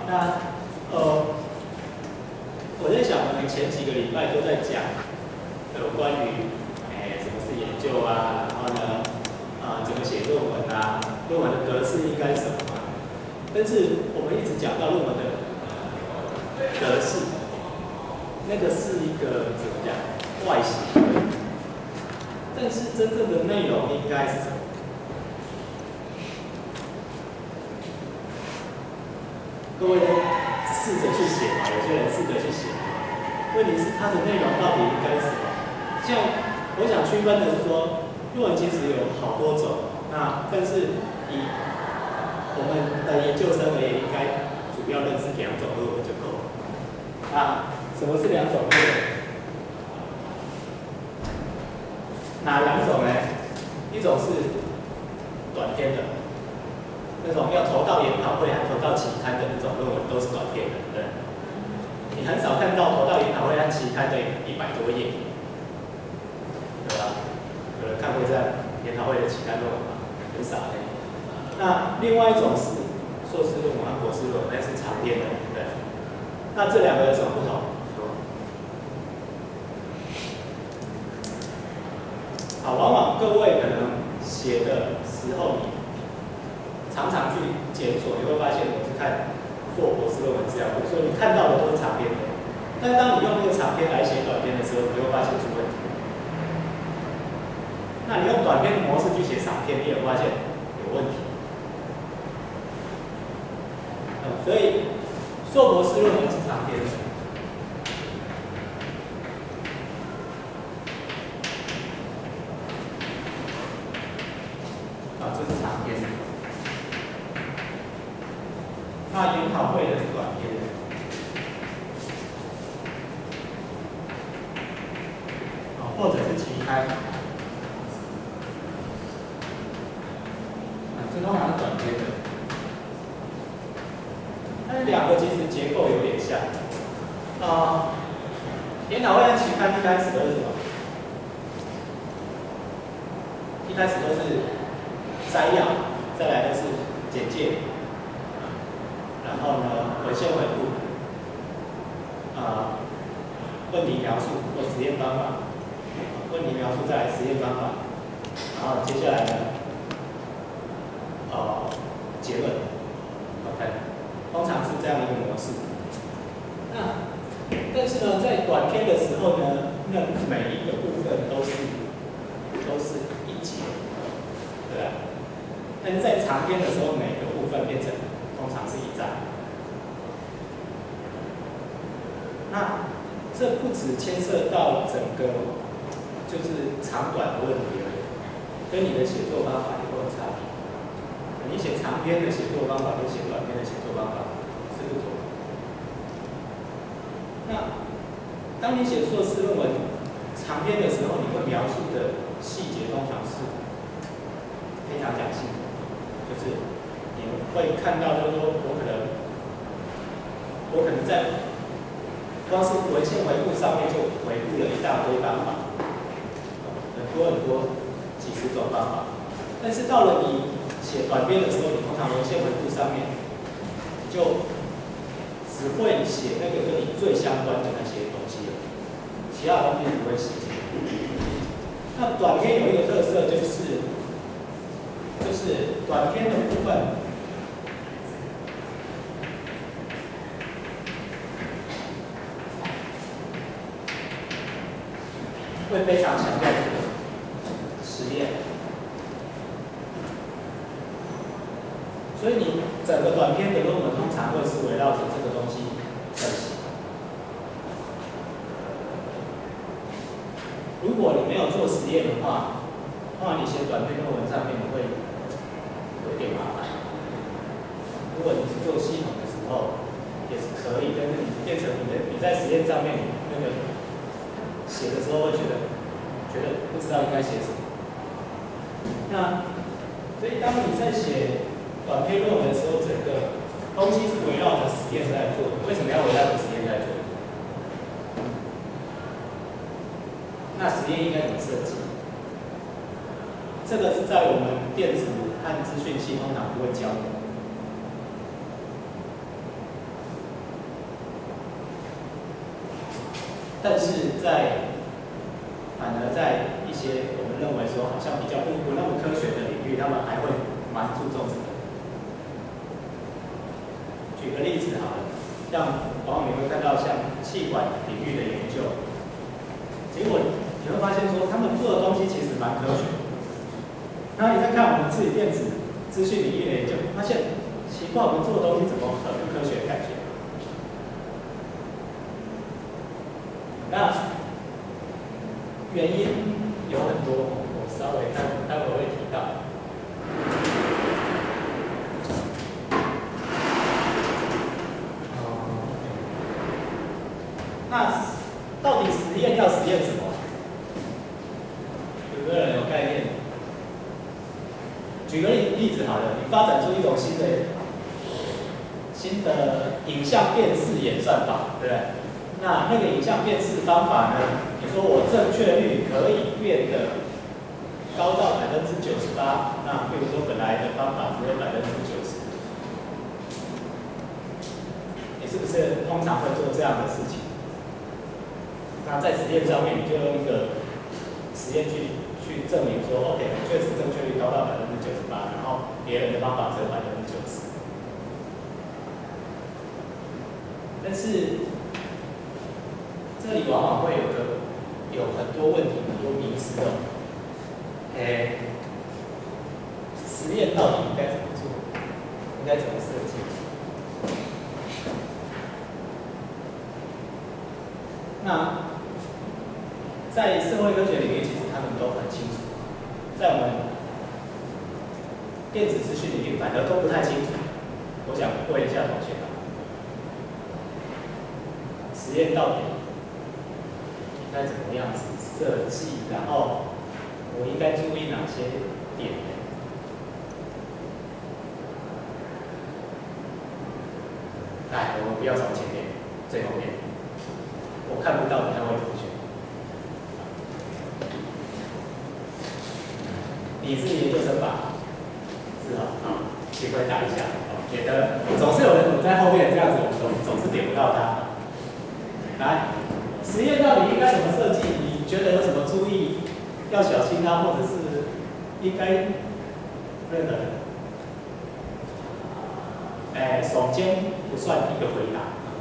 那我在想，我们前几个礼拜都在讲有关于什么是研究啊，然后呢怎么写论文啊，论文的格式应该是什么啊？但是我们一直讲到论文的格式，那个是一个怎么讲外形，但是真正的内容应该是什么？各位都试着去写嘛，有些人试着去写。问题是它的内容到底应该是什么？像我想区分的是说，论文其实有好多种，那但是以我们的研究生而言，应该主要认识2种论文就够了。那什么是2种论文？哪2种呢？一种是短篇的。那种要投到研讨会和投到期刊的那种论文都是短篇的，对。你很少看到投到研讨会和期刊的100多页，对吧？有人看过这样研讨会的期刊论文吗？很少的。那另外一种是硕士论文和博士论文，那是长篇的，对。那这2个有什么不同？好，往往各位可能写的时候，你常常去检索，你会发现我是看做博士论文资料库，所以你看到的都是长篇的。但是当你用那个长篇来写短篇的时候，你会发现出问题。那你用短篇的模式去写长篇，你也发现有问题。所以硕博士论文是长篇的。这是长篇的。那研讨会的是短篇的，或者是期刊，这通常是短篇的。但是2个其实结构有点像。研讨会和期刊一开始都是什么？一开始都是摘要，再来都是简介。然后呢，文献回顾，问题描述或实验方法，问题描述再来实验方法，然后接下来呢，结论 ，OK， 通常是这样一个模式。那但是呢，在短篇的时候呢，那每一个部分都是一节，对吧？但是在长篇的时候，每个部分变成通常是1章。那这不只牵涉到整个就是长短的问题而已，跟你的写作方法也会有差别。你写长篇的写作方法跟写短篇的写作方法是不同的。那当你写硕士论文长篇的时候，你会描述的细节通常是非常讲细的，就是你会看到，就是说我可能在光是文献回顾上面就回顾了一大堆方法，很多几十种方法。但是到了你写短篇的时候，你通常文献回顾上面就只会写那个跟你最相关的那些东西了，其他东西不会写。那短篇有一个特色就是短篇的部分。会非常强调实验，所以你整个短篇的论文通常会是围绕着这个东西在写。如果你没有做实验的话，通常你写短篇论文上面你会有点麻烦。如果你是做系统的时候，也是可以，但是你变成你在实验上面那个。写的时候会觉得不知道应该写什么。那所以当你在写短篇论文的时候，整个东西是围绕着实验在做的。为什么要围绕着实验在做？那实验应该怎么设计？这个是在我们电子和资讯系通常不会教的。 但是反而在一些我们认为说好像比较不那么科学的领域，他们还会蛮注重这个。举个例子好了，像往往你会看到像气管领域的研究，结果你会发现说他们做的东西其实蛮科学的。然后你再看我们自己电子资讯领域的研究，发现奇怪，我们做的东西怎么很不科学的感觉？那原因有很多，我稍微待会会提到。那到底实验要实验什么？有没有人有概念？举个例子好了，你发展出一种新的影像辨识演算法，对不对？那个影像辨识方法呢？你说我正确率可以变得高到98%，那比如说本来的方法只有90%，你是不是通常会做这样的事情？那在实验上面，你就用一个实验去证明说 ，OK， 确实正确率高到98%，然后别人的方法只有90%。但是这里往往会有很多问题，很多迷思哦。实验到底应该怎么做？应该怎么设计？那在社会科学领域，其实他们都很清楚，在我们电子资讯领域反而都不太清楚。我想问一下同学，实验到底应该怎么样子设计？然后我应该注意哪些点呢？来，我们不要从前面，最后面，我看不到那位同学。你是研究生吧？是啊，好，请回答一下，免得总是有人堵在后面，这样子我们总是点不到他。来，实验到底应该怎么设计？你觉得有什么注意要小心啊，或者是应该认的？耸肩不算一个回答。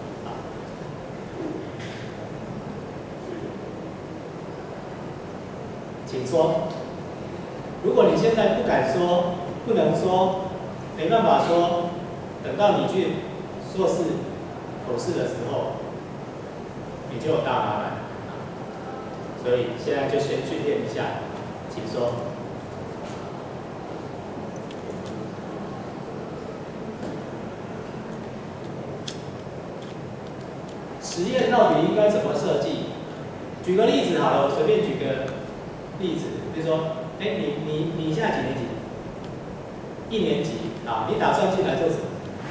请说。如果你现在不敢说，不能说，没办法说，等到你去硕士口试的时候，你就有大麻烦。所以现在就先训练一下，请说。实验到底应该怎么设计？举个例子好了，我随便举个例子，比如说，你现在几年级？1年级啊，你打算进来做什么？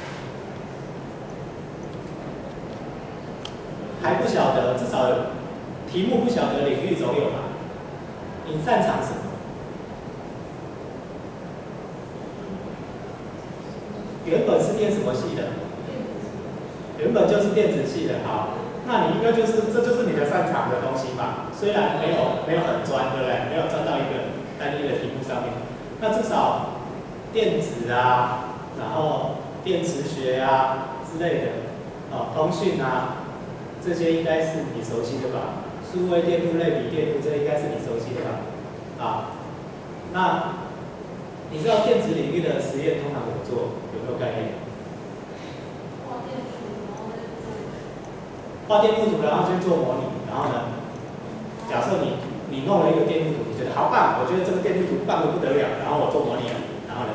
还不晓得，至少题目不晓得，领域总有吧？你擅长什么？原本是念什么系的？原本就是电子系的，好，那你应该这就是你的擅长的东西吧？虽然没有很专，对不对？没有专到一个单一的题目上面，那至少电子啊，然后电磁学啊之类的，通讯啊，这些应该是你熟悉的吧？数位电路、类比电路，这应该是你熟悉的吧？啊，那你知道电子领域的实验通常怎么做？有没有概念？画电路图，然后去做模拟，然后呢，假设你弄了一个电路图，你觉得好棒，我觉得这个电路图棒得不得了，然后我做模拟了，然后呢？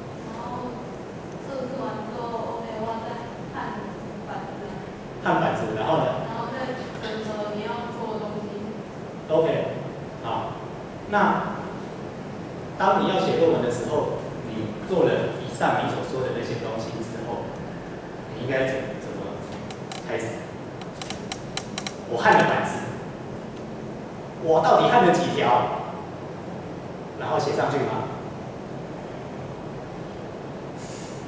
测试完之后 ，OK， 我再看板子。 看板子，然后呢？ 然后再整合你要做的东西。 OK， 好，那当你要写论文的时候，你做了以上你所说的那些东西之后，你应该怎么开始？我焊了板子，我到底焊了几条？然后写上去吗？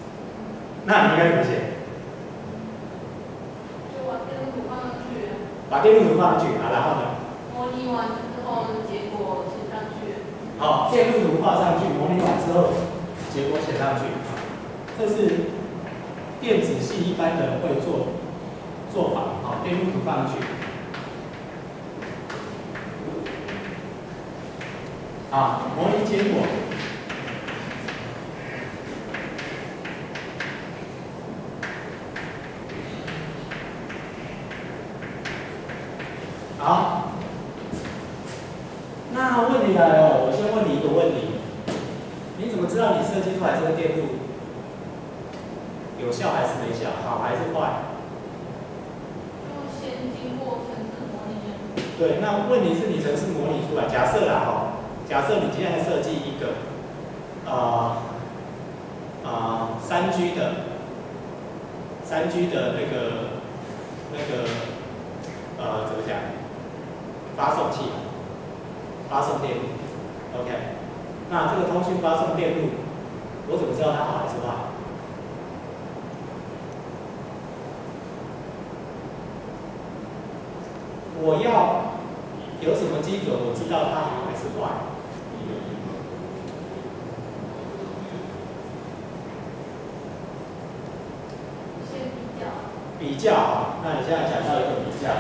那你应该怎么写？ 就把电路图放上去。 把电路图放上去啊，然后呢？ 模拟完之后结果写上去。 好，电路图画上去，模拟完之后，结果写上去。这是电子系一般人会做法。好，电路图放上去。啊，模拟结果。好，那问题来了，我先问你一个问题：你怎么知道你设计出来这个电路有效还是没效，好还是坏？ 就先经过程式模拟。 对，那问题是你程式模拟出来，假设啦哈，假设你今天设计一个3G 的那个怎么讲？发送器，发送电路 ，OK。那这个通讯发送电路，我怎么知道它好还是坏？我要有什么基准，我知道它好还是坏？ 先比较。 比较啊，那你现在讲到一个比较。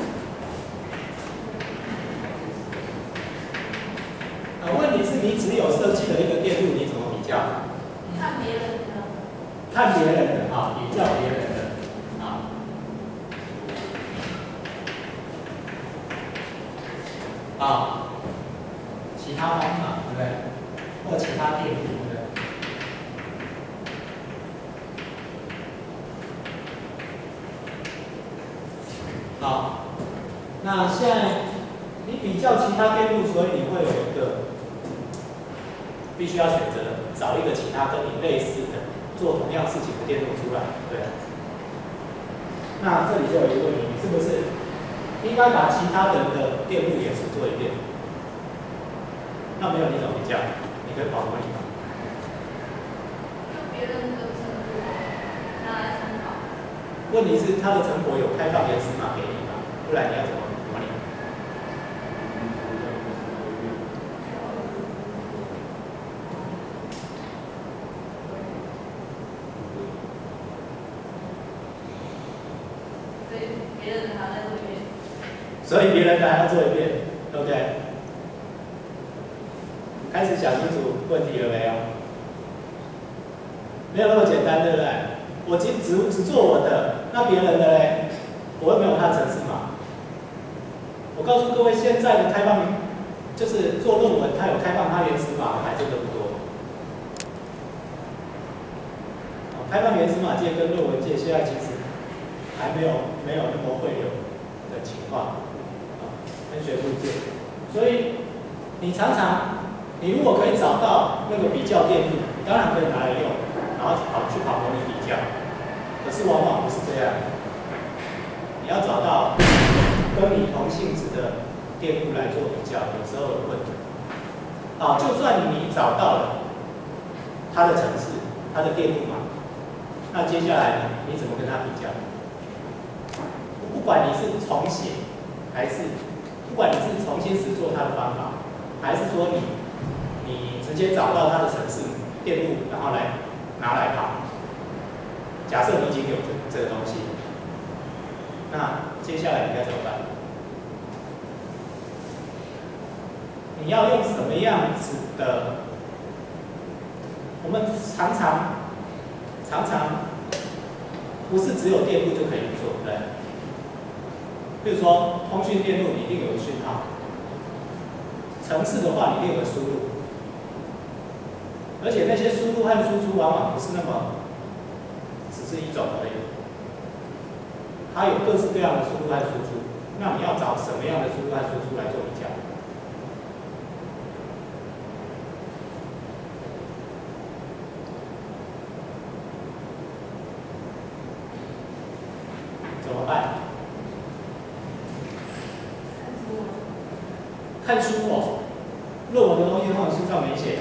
问题是你只有设计了一个电路，你怎么比较？ 看别人的。 看别人的啊，比较别人的啊。啊，其他方法对不对？或其他电路对不对？好，那现在你比较其他电路，所以你会有一个。必须要选择找一个其他跟你类似的做同样事情的电路出来，对。那这里就有一个问题，你是不是应该把其他人的电路也是做一遍？那没有你怎么比较？你可以跑模拟吗？ 就别人的成果拿来参考。 问题是他的成果有开放原始码给你吗？不然你要怎么模拟？所以别人的还要做一遍，对不对？开始想清楚问题了没有？没有那么简单，对不对？我只做我的，那别人的嘞，我又没有他的程式码。我告诉各位，现在的开放就是做论文，它有开放它原始码的还真的不多。开放原始码界跟论文界现在其实还没有那么会有的情况。跟学术界，所以你如果可以找到那个比较电路，你当然可以拿来用，然后去跑模拟比较。可是往往不是这样，你要找到跟你同性质的电路来做比较，有时候有困难。好，就算你找到了它的程式、它的电路码，那接下来呢，你怎么跟它比较？不管你是重写还是不管你是重新实做它的方法，还是说你直接找到它的程式电路，然后拿来跑。假设你已经有这个东西，那接下来你该怎么办？你要用什么样子的？我们常常不是只有电路就可以做，对不对？比如说，通讯电路你一定有讯号，程式的话你一定有输入，而且那些输入和输出往往不是那么只是一种而已，它有各式各样的输入和输出。那你要找什么样的输入和输出来做比较？怎么办？看书哦，论文的东西通常书上没写。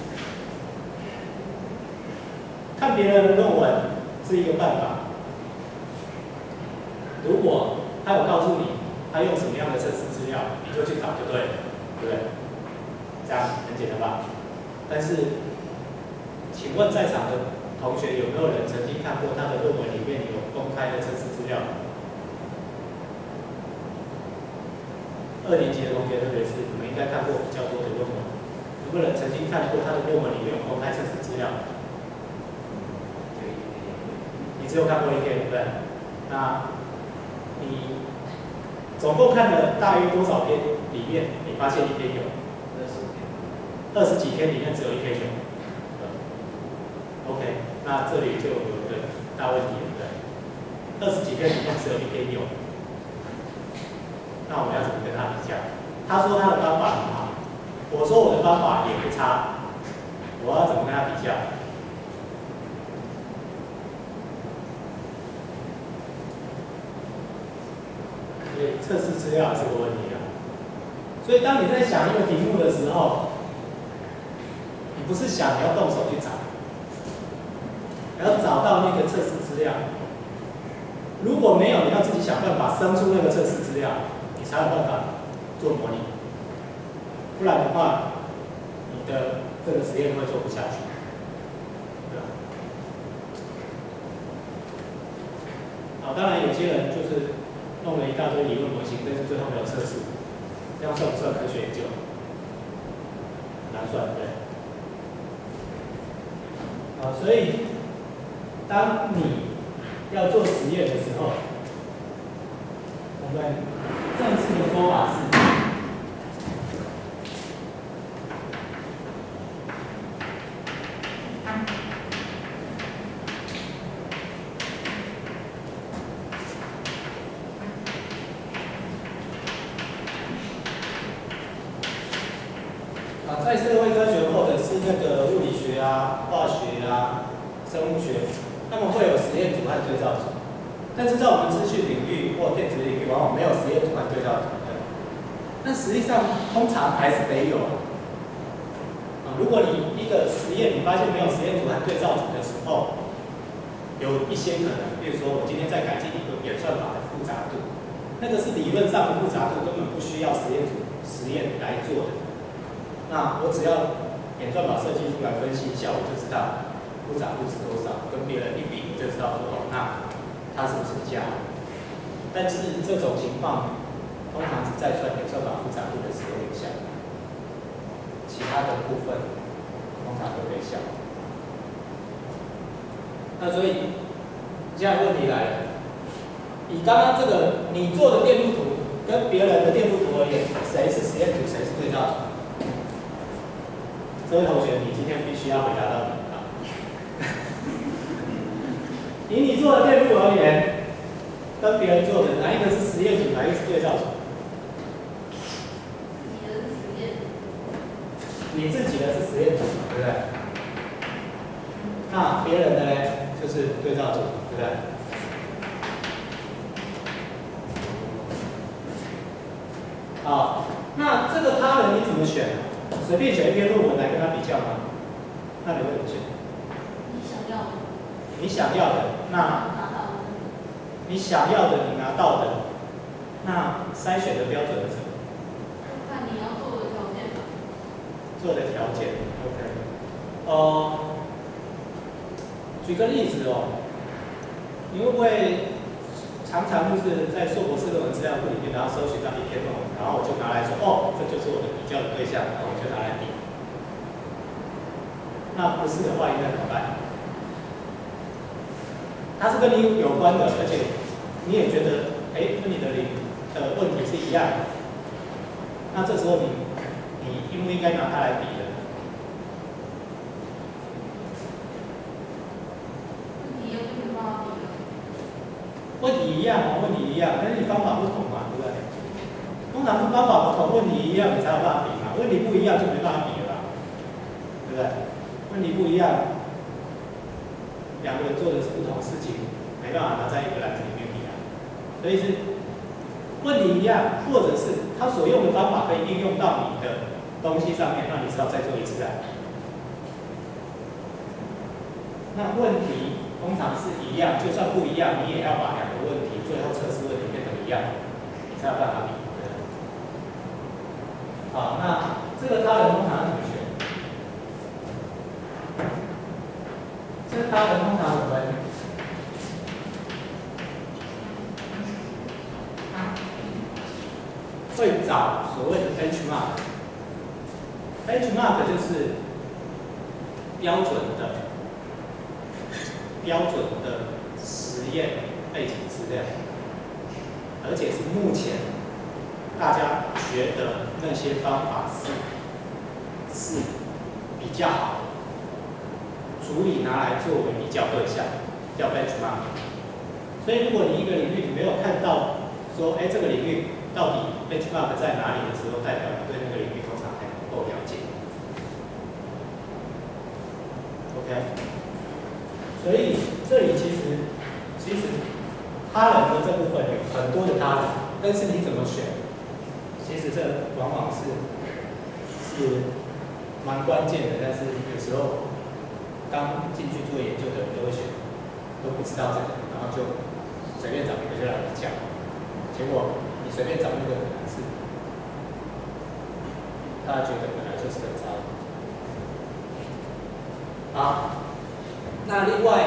看别人的论文是一个办法。如果他有告诉你他用什么样的测试资料，你就去找就对了，对不对？这样很简单吧？但是，请问在场的同学有没有人曾经看过他的论文里面有公开的测试资料？2年级的同学，特别是你们应该看过比较多的论文，有没有人曾经看过他的论文里面有公开测试资料？你只有看过1篇，对不对？那你总共看了大约多少篇？里面你发现1篇有？20几篇里面只有1篇有。OK， 那这里就有一个大问题，对不对？20几篇里面只有1篇有。那我们要怎么跟他比较？他说他的方法很好，我说我的方法也不差，我要怎么跟他比较？所以测试资料是个问题啊。所以当你在想一个题目的时候，你不是想你要动手去找，你要找到那个测试资料。如果没有，你要自己想办法生出那个测试资料，你才有办法做模拟。不然的话，你的这个实验会做不下去，对吧？好，当然有些人就是弄了一大堆理论模型，但是最后没有测试，这样算不算科学研究？很难算，对。好，所以当你要做实验的时候，我们正式的说法是，在社会科学或者是那个物理学啊、化学啊、生物学，他们会有实验组和对照组。但是在我们资讯领域或电子领域，往往没有实验组和对照组的。但实际上，通常还是得有。如果你一个实验你发现没有实验组和对照组的时候，有一些可能，比如说我今天在改进一个演算法的复杂度，那个是理论上的复杂度，根本不需要实验组实验来做的。那我只要演算法设计出来分析一下，我就知道复杂度是多少，跟别人一比，我就知道说，那它是不是加？但是这种情况通常是在算演算法复杂度的时候有效，其他的部分通常都没效。那所以现在问题来了，以刚刚这个你做的电路图跟别人的电路图而言，谁是实验组，谁是对照组？这位同学，你今天必须要回答到底啊！以你做的电路而言，跟别人做的哪一个是实验组，哪一个是对照组？你自己的是实验组，对不对？那别人的呢，就是对照组，对不对？好，那这个他人你怎么选？随便选一篇论文来跟他比较吗？那你会怎么选？ 你想要的。 你想要的，那你想要的，你拿到的，那筛选的标准是什么？ 看你要做的条件吧。 做的条件 ，OK。举个例子哦，你会不会常常就是在硕博士论文资料库里面，然后搜寻到一篇论文，然后我就拿来说，哦，这就是我的比较的对象，然后我就拿来比。那不是的话，应该怎么办？它是跟你有关的，而且你也觉得，跟你的问题是一样的。那这时候你应不应该拿它来比的？问题一样嘛，问题一样，但是你方法不同嘛，对不对？通常是方法不同，问题一样，你才有办法比嘛。问题不一样就没办法比了，对不对？问题不一样，两个人做的是不同事情，没办法拿在一个篮子里面比啊。所以是问题一样，或者是他所用的方法可以应用到你的东西上面，那你只要再做一次啊。那问题通常是一样，就算不一样，你也要把两个问题最后测试问题变成一样，你才有办法比。对。好，那这个他人通常怎么选？这个他人通常怎么分？会找所谓的 benchmark。benchmark 就是标准的实验背景资料，而且是目前大家觉得那些方法是比较好的，足以拿来作为比较对象，叫 benchmark。所以如果你一个领域你没有看到说，这个领域到底 benchmark 在哪里的时候，代表你对那个领域通常还不够了解。OK， 所以这里其实他人的这部分有很多的他人，但是你怎么选，其实这往往是蛮关键的。但是有时候刚进去做研究的人都会选，都不知道这个，然后就随便找一个就来比较，结果你随便找一个可能是大家觉得本来就是很糟。好，那另外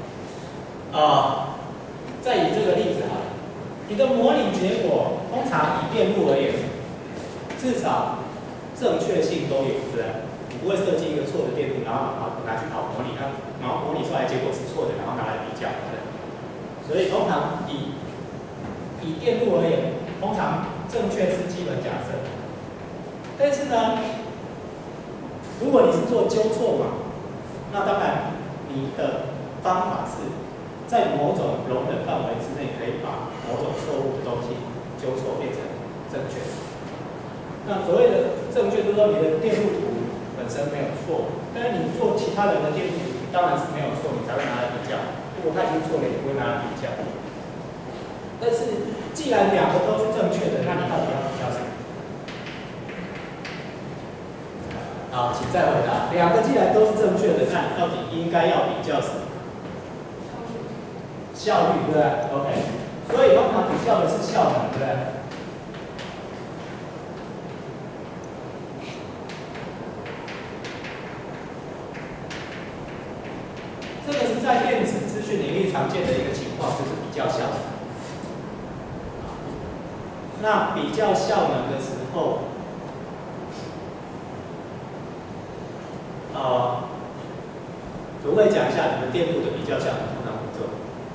再以这个例子好了，你的模拟结果通常以电路而言，至少正确性都有，对不对？你不会设计一个错的电路，然后拿去跑模拟，然后模拟出来结果是错的，然后拿来比较，对。所以通常以电路而言，通常正确是基本假设。但是呢，如果你是做纠错嘛，那当然你的方法是在某种容忍范围之内，可以把某种错误的东西纠错变成正确。那所谓的正确，就是说你的电路图本身没有错，但是你做其他人的电路图，当然是没有错，你才会拿来比较。如果他已经错了，你不会拿来比较。但是既然两个都是正确的，那你到底要比较什么？好，请再回答。两个既然都是正确的，那你到底应该要比较什么？效率，对不对 ？OK。所以通常比较的是效能，对不对？这个是在电子资讯领域常见的一个情况，就是比较效能。那比较效能的时候，可不可以讲一下你们电路的比较效能通常怎么做？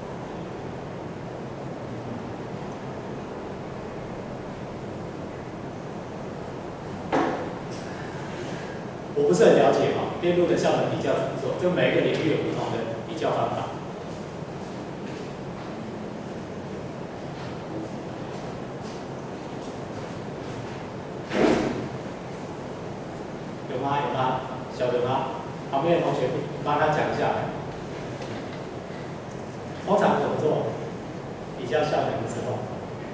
我不是很了解哈，电路的效能比较怎么做？就每一个领域有不同的比较方法。有吗？有吗？晓得吗？旁边的同学帮他讲一下。通常怎么做？比较效能的时候，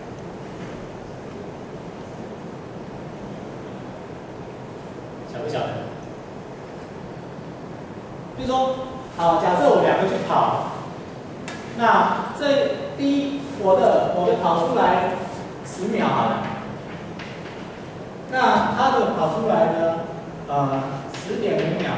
晓不晓得？比如说，好，假设我两个去跑，那这第一，我的跑出来10秒好了，那他的跑出来呢，10.5秒。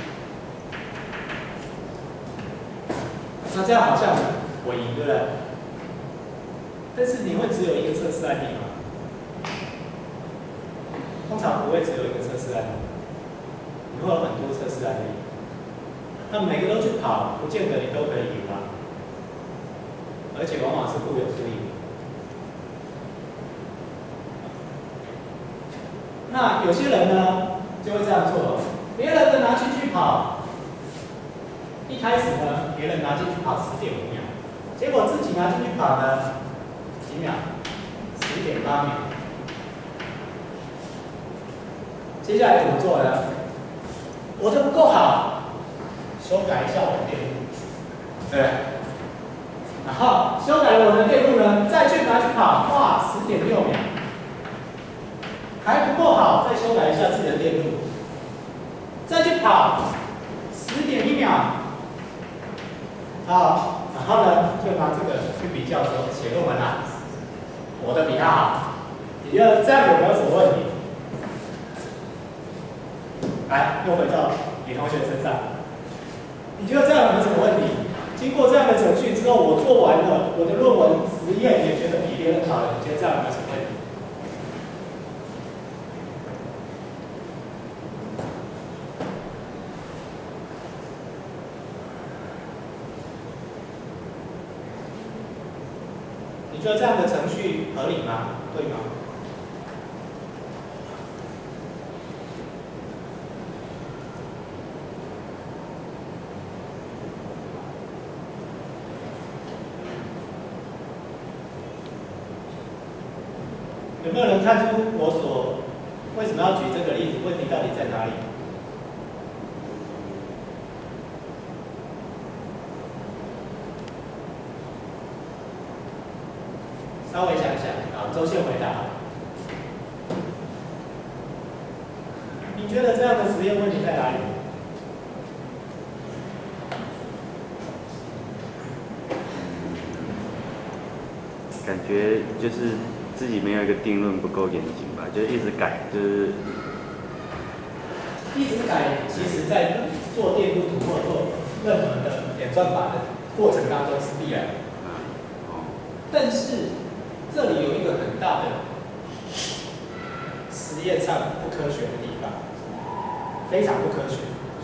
那这样好像我赢，对不对？但是你会只有一个测试案例吗？通常不会只有一个测试案例，你会有很多测试案例。那每个都去跑，不见得你都可以赢啊，而且往往是互有输赢。那有些人呢，就会这样做，别人的拿去跑。一开始呢，别人拿进去跑10.5秒，结果自己拿进去跑呢，几秒？10.8秒。接下来怎么做呢？我的不够好，修改一下我的电路，对。然后修改了我的电路呢，再去拿去跑，哇，10.6秒，还不够好，再修改一下自己的电路，再去跑10.1秒。好，然后呢，就拿这个去比较说写论文啦。 我的比他好。你觉得这样有没有什么问题？来，又回到李同学身上，你觉得这样有没有什么问题？经过这样的程序之后，我做完了我的论文实验，也觉得比别人好了。你觉得这样有没有什么问题？你觉得这样的程序合理吗？对吗？有没有人看出我为什么要举这个例子？问题到底在哪里？稍微想想，好，周宪回答。你觉得这样的实验问题在哪里？ 感觉就是自己没有一个定论不够严谨吧，就是一直改，就是一直改。其实，在做电路图或做任何的演算法的过程当中是必然的。但是这里有一个很大的实验上不科学的地方，非常不科学。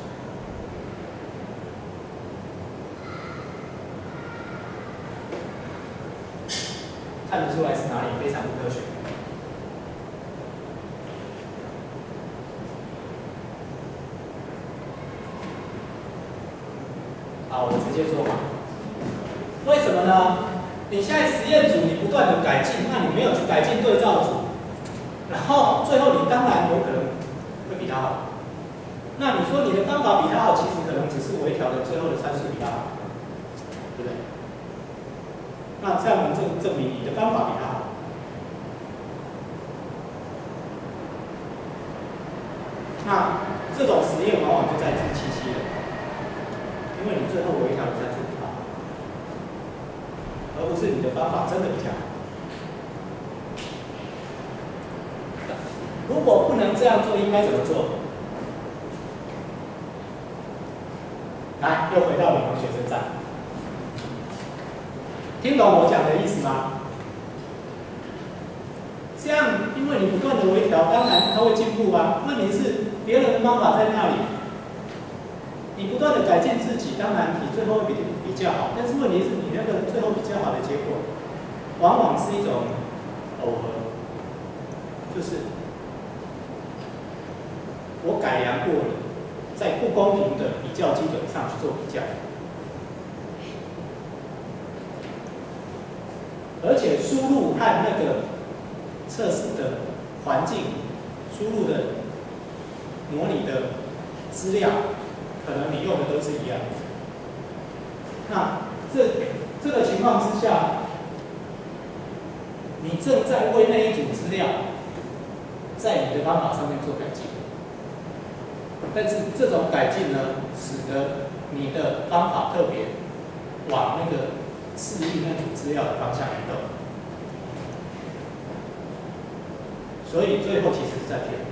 看得出来是哪里非常不科学。好，我直接说嘛。为什么呢？你现在实验组你不断的改进，那你没有去改进对照组，然后最后你当然有可能会比他好。那你说你的方法比他好，其实可能只是微调的最后的参数比他好，对不对？那这样能证明你的方法比他好。那这种实验往往就在自欺欺人，因为你最后微调的参数比他好，而不是你的方法真的比较好。如果不能这样做，应该怎么做？来，又回到李同学身上，听懂我讲的意思吗？这样，因为你不断的微调，当然它会进步啊。问题是别人的方法在那里，你不断的改进自己，当然你最后会比较好。但是问题是你那个最后比较好的结果，往往是一种耦合，就是我改良过了，在不公平的比较基准上去做比较，而且输入和那个测试的环境、输入的模拟的资料，可能你用的都是一样的。那这个情况之下，你正在为那一组资料，在你的方法上面做改进。但是这种改进呢，使得你的方法特别往那个适应那组资料的方向移动，所以最后其实是在骗。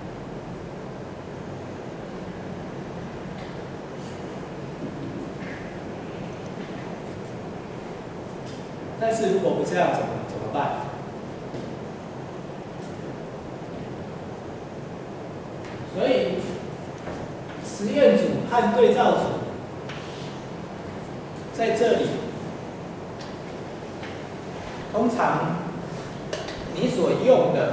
但是如果不这样怎么办？所以实验组和对照组在这里，通常你所用的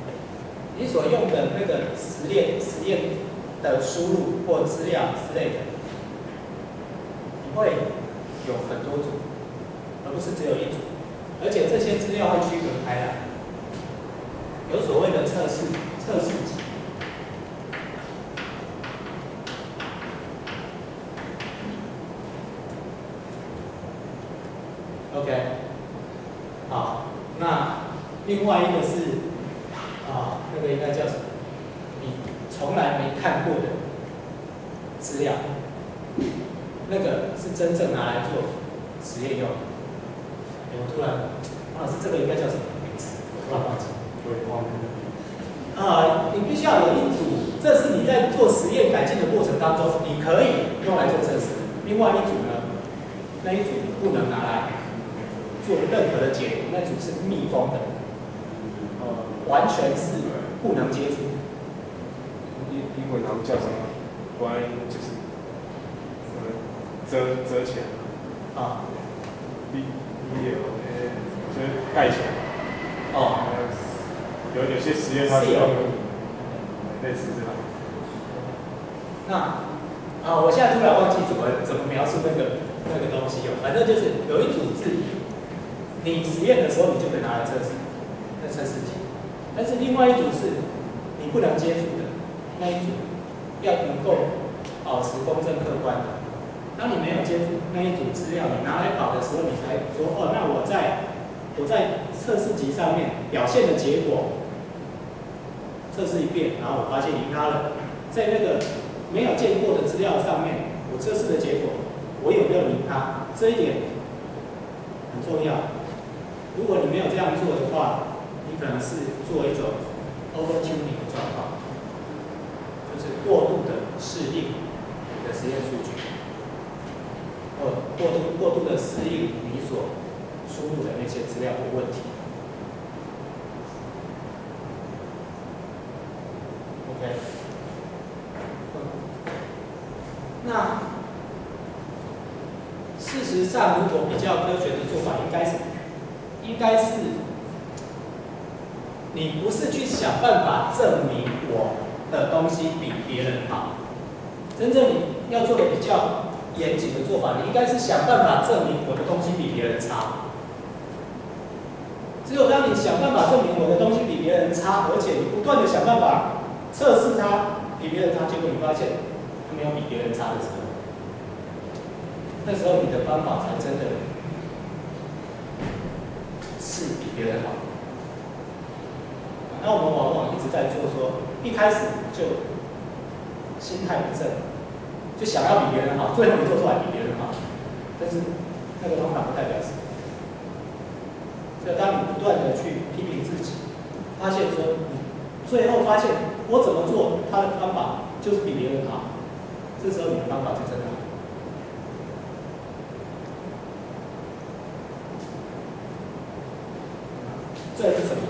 那个实验的输入或资料之类的，你会有很多组，而不是只有一组，而且这些资料会区隔开来，有所谓的测试集。OK， 好，那另外一个是那个应该叫什么？你从来没看过的资料，那个是真正拿来做实验用的。我突然王老师，这个应该叫什么名词？我突然忘记。 规划你必须要有一组，这是你在做实验改进的过程当中，你可以用来做测试。另外一组呢，那一组你不能拿来做任何的解读，那组是密封的，完全是不能接触。 英文好像叫什么？关于就是遮起来啊就是盖起来。 哦。 有些实验它是用类似这种。 那我现在突然忘记怎么描述那个东西了。反正就是有一组是你实验的时候你就可以拿来测试，那测试机。但是另外一组是你不能接触的，那一组要能够保持公正客观的。当你没有接触那一组资料，你拿来跑的时候，你才说那我在测试集上面表现的结果。测试一遍，然后我发现赢他了。在那个没有见过的资料上面，我测试的结果，我有没有赢他？这一点很重要。如果你没有这样做的话，你可能是做一种 overtuning 的状况，就是过度的适应你的实验数据，过度的适应你所输入的那些资料的问题。那事实上，如果比较科学的做法，应该是，你不是去想办法证明我的东西比别人好，真正你要做的比较严谨的做法，你应该是想办法证明我的东西比别人差。只有当你想办法证明我的东西比别人差，而且你不断的想办法测试它比别人差，结果你发现它没有比别人差的时候，那时候你的方法才真的是比别人好。那我们往往一直在做说，一开始就心态不正，就想要比别人好，最后你做出来比别人好，但是那个方法不代表什么。所以当你不断的去批评自己，发现说你最后发现我怎么做，他的方法就是比别人好，这时候你的方法就真的好。这是什么？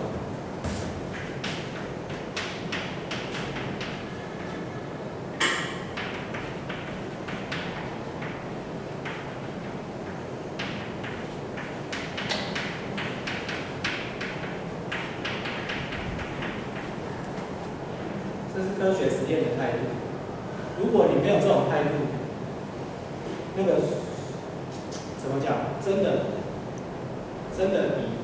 这是科学实验的态度。如果你没有这种态度，那个怎么讲？真的你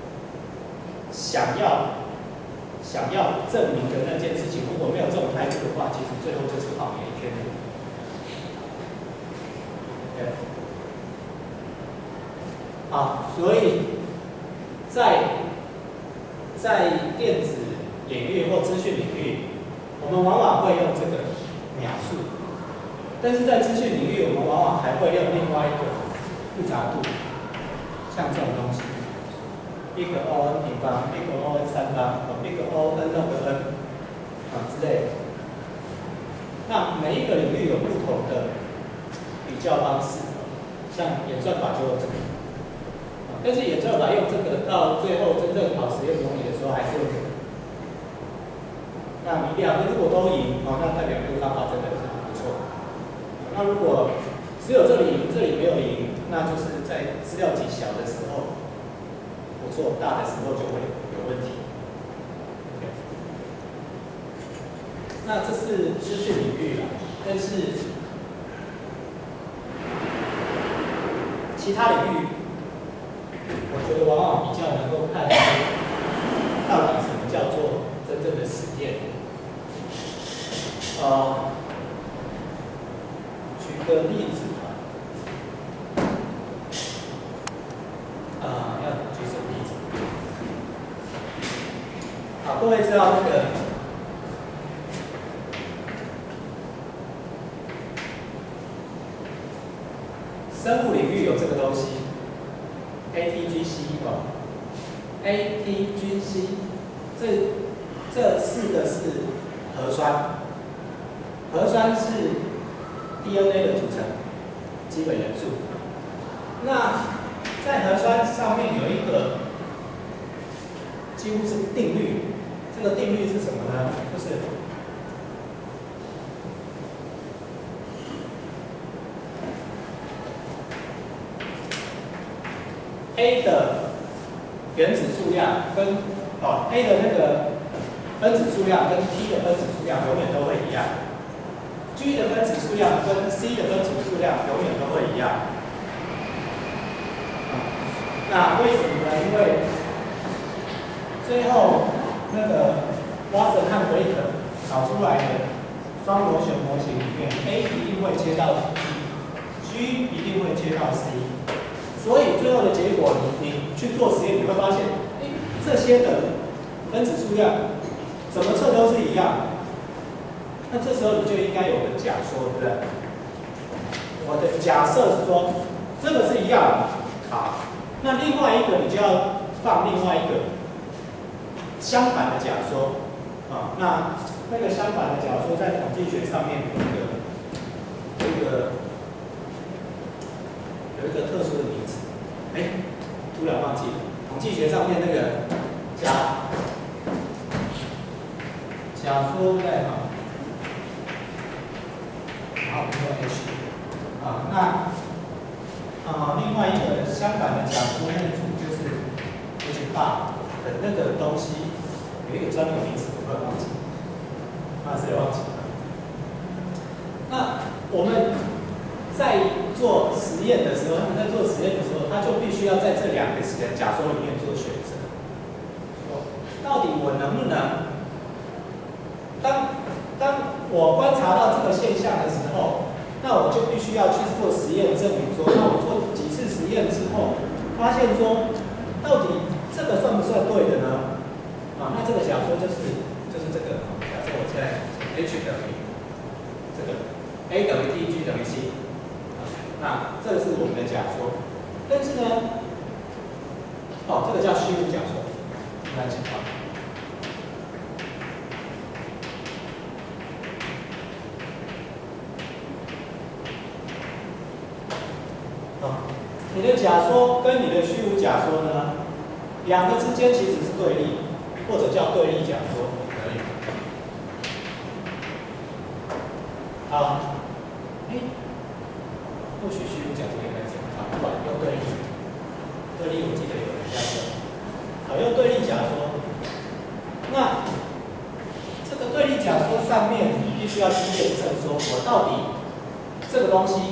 想要证明的那件事情，如果没有这种态度的话，其实最后就是跑远一圈的。对。好，所以在电子领域或资讯领域，我们往往会用这个描述，但是在资讯领域，我们往往还会用另外一个复杂度，像这种东西。big O n 平方 ，big O n 三方，big O n log n 之类的。那每一个领域有不同的比较方式，像演算法就用这个，但是演算法用这个到最后真正跑实验模拟的时候还是用这个。那你两个如果都赢，那代表这个方法真的是不错。那如果只有这里赢，这里没有赢，那就是在资料集小的时候。不错，大的时候就会有问题。那这是资讯领域啦，但是其他领域，我觉得往往比较能够看出到底什么叫做真正的实验。举个例子。要举什么例子？好，各位知道那个生物领域有这个东西 ，ATGC ATGC， 这4个是核酸，核酸是 DNA 的组成基本元素。那在核酸上面有一个几乎是定律，这个定律是什么呢？就是 A 的原子数量跟A 的那个分子数量跟 T 的分子数量永远都会一样 ，G 的分子数量跟 C 的分子数量永远都会一样。那为什么呢？因为最后那个 Watson 和 Drake 搞出来的双螺旋模型里面 ，A 一定会接到 G 一定会接到 C。 所以最后的结果，你去做实验，你会发现，这些的分子数量怎么测都是一样。那这时候你就应该有个假说，对不对？我的假设是说，这个是一样的，好，那另外一个你就要放另外一个相反的假说啊。那个相反的假说在统计学上面有一个特殊的名字。 突然忘记了，统计学上面那个假说对哈，然后我们用 H 另外一个相反的假说那组就是 H 8的那个东西有一个专有名词，我突然忘记，谁忘记了？那我们在做实验的时候，他们在做实验的时候，他就必须要在这2个假说里面做选择。到底我能不能，当我观察到这个现象的时候，那我就必须要去做实验证明说，那我做几次实验之后，发现说，到底这个算不算对的呢？那这个假说就是这个，假设我现在 H 等于这个 A 等于 T，G 等于 C。 那这是我们的假说，但是呢，这个叫虚无假说，一般情况。你的假说跟你的虚无假说呢，2个之间其实是对立，或者叫对立假说，可以。好，或许虚无假说应该这样，不管用对立，我记得有人这样说，用对立假说。那这个对立假说上面，你必须要去验证说，我到底这个东西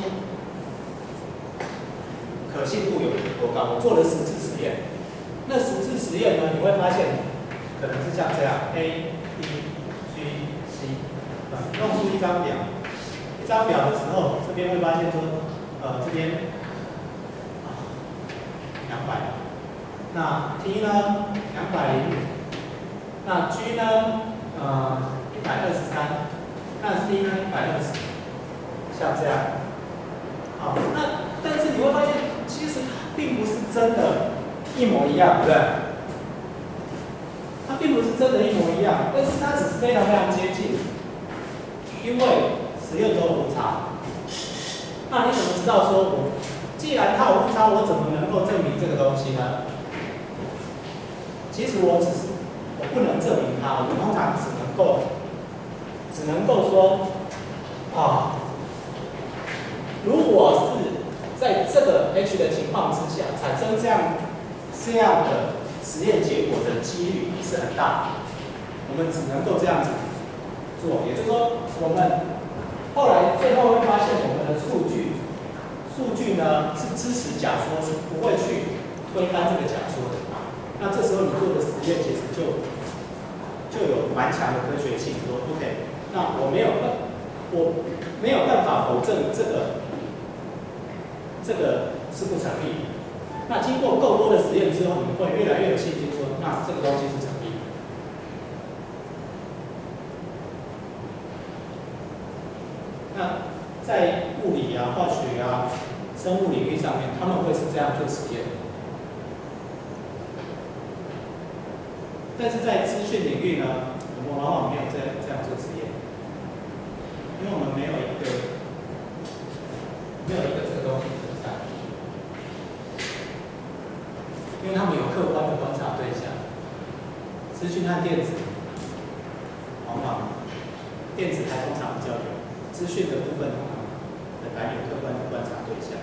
可信度有多高？我做了10次实验，那10次实验呢，你会发现可能是像这样 A、B、G、C， 弄出一张表。一张表的时候，这边会发现说，这边200，那 T 呢205，那 G 呢123，那 C 呢120，像这样。好，那但是你会发现，其实它并不是真的一模一样，对不对？它并不是真的一模一样，但是它只是非常非常接近，因为实验都有误差。那你怎么知道说既然它有误差，我怎么能够证明这个东西呢？其实我不能证明它，我通常只能够说如果是在这个 H 的情况之下产生这样的实验结果的几率是很大的，我们只能够这样子做，也就是说，我们后来最后会发现我们的数据呢是支持假说，是不会去推翻这个假说的。那这时候你做的实验其实就有蛮强的科学性，说 OK， 那我没有办法否证这个是不成立的。那经过够多的实验之后，你会越来越有信心说，那这个东西是成立的。那在物理啊、化学啊、生物领域上面，他们会是这样做实验。 但是在资讯领域呢，我们往往没有这样做实验，因为我们没有一个这个东西存在，因为他们有客观的观察对象。资讯和电子，往往电子还通常比较有，资讯的部分通常本来有客观的观察对象。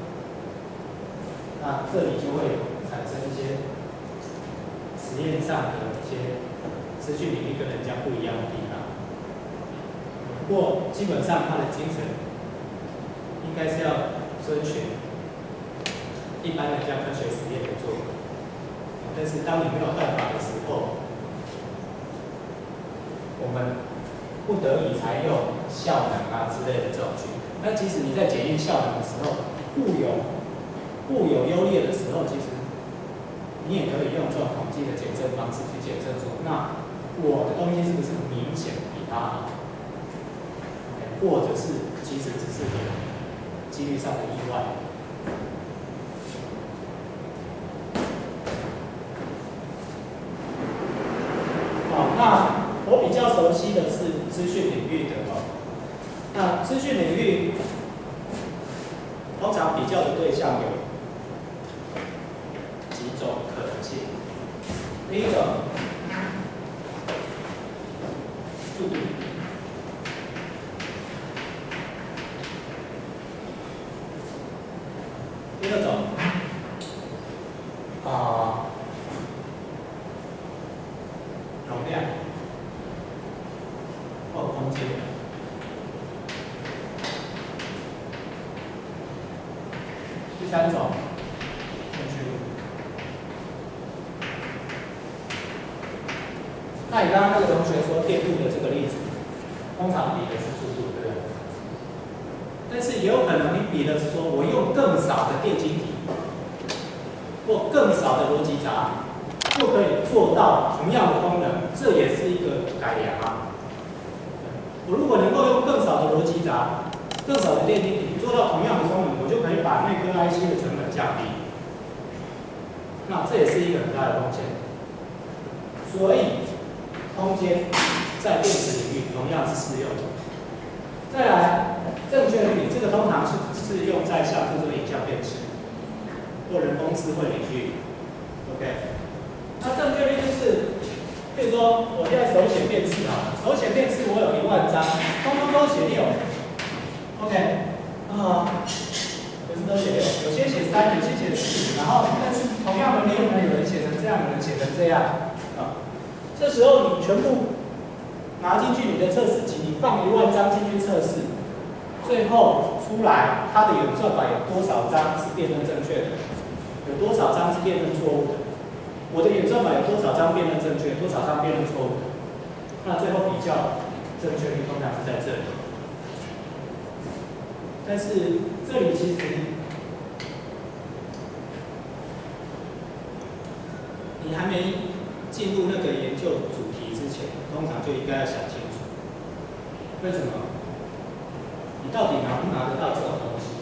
那这里就会产生一些实验上的一些资讯领域跟人家不一样的地方。不过基本上它的精神应该是要遵循一般人家科学实验的做法。但是当你没有办法的时候，我们不得已才用效能啊之类的这种去。那即使你在检验效能的时候，互有优劣的时候，其实你也可以用这种统计的检测方式去检测出，那我的东西是不是明显比它好，或者是其实只是几率上的意外。好，那我比较熟悉的是资讯领域的哦。那资讯领域通常比较的对象有几种可能性。第一种，速度。第二种，容量或空间。第三种，正确率。那你刚刚那个同学说电路的这个例子，通常比的是速度，对不对？但是也有可能你比的是说我用更少的电晶体，或更少的逻辑闸，就可以做到同样的功能，这也是一个改良啊。我如果能够用更少的逻辑闸、更少的电晶体做到同样的功能，我就可以把那颗 IC 的成本降低。那这也是一个很大的风险。所以空间在电子领域同样是适用的。再来，正确率，这个通常是用在像这种影像辨识或人工智慧领域。OK， 那正确率就是，比如说我现在手写辨识啊，手写辨识我有10000张，通通都写6 ，OK， 不是都写6，有些写3，有些写4，然后但是同样的6呢，有人写成这样，有人写成这样啊。这时候你全部拿进去你的测试集，你放10000张进去测试，最后出来它的演算法有多少张是辨认正确的，有多少张是辨认错误的。我的演算法有多少张辨认正确，多少张辨认错误的？那最后比较正确率通常是在这里。但是这里其实你还没进入那个研究主题之前，通常就应该要想清楚，为什么？你到底拿不拿得到这种东西？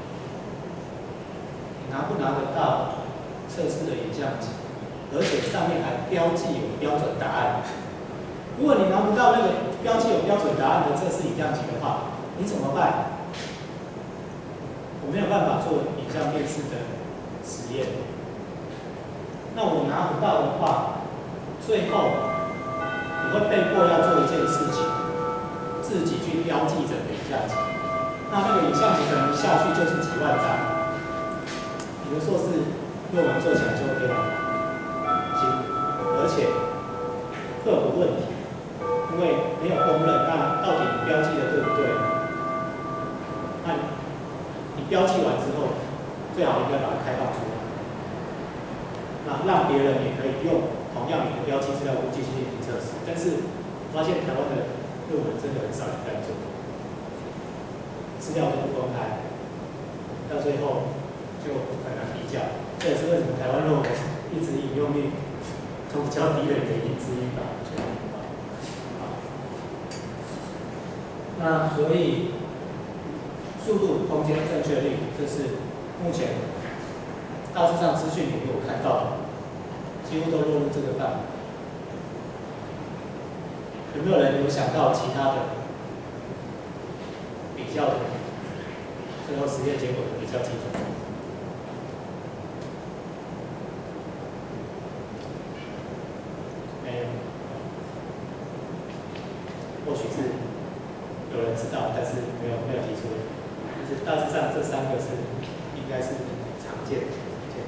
你拿不拿得到测试的影像集？而且上面还标记有标准答案。如果你拿不到那个标记有标准答案的测试影像集的话，你怎么办？我没有办法做影像辨识的实验。那我拿不到的话，最后你会被迫要做一件事情，自己去标记整个影像集。那个影像集可能一下去就是几万张，你的硕士论文做起来就会非常难。而且克服问题，因为没有公认，那到底你标记的对不对？那你标记完之后，最好应该把它开放出来，那让别人也可以用同样你的标记资料库进行进行测试。但是我发现台湾的论文真的很少人在做，资料都不公开，到最后就很难比较。这也是为什么台湾论文一直引用率都比较低的原因之一吧。那所以速度、空间、正确率，这是目前大致上资讯领域我看到的，几乎都落入这个范围。 有没有人有想到其他的比较的最后实验结果的比较基准？没有，或许是有人知道，但是没有提出。但是大致上这3个是应该是常见的。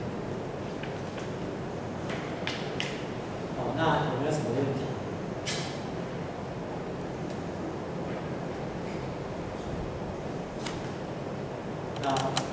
好，那有没有什么问题？那